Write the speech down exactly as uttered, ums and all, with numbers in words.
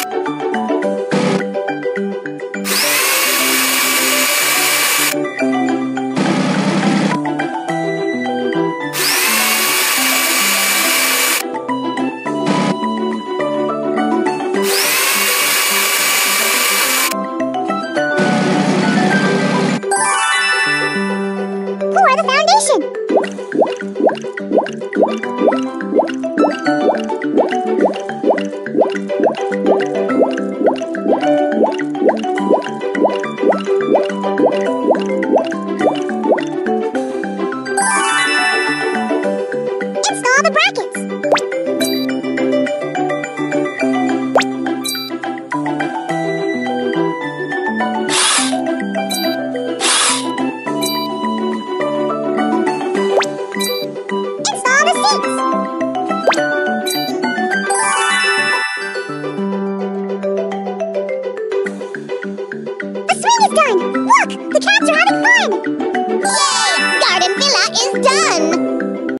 Pour the foundation. Install the brackets. Install the seats. The swing is done! Look! The cats are having fun!